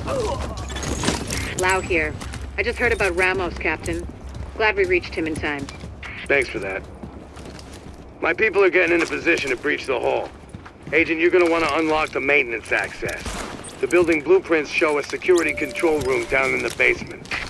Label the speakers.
Speaker 1: Lau here. I just heard about Ramos, Captain. Glad we reached him in time.
Speaker 2: Thanks for that. My people are getting in a position to breach the hull. Agent, you're gonna want to unlock the maintenance access. The building blueprints show a security control room down in the basement.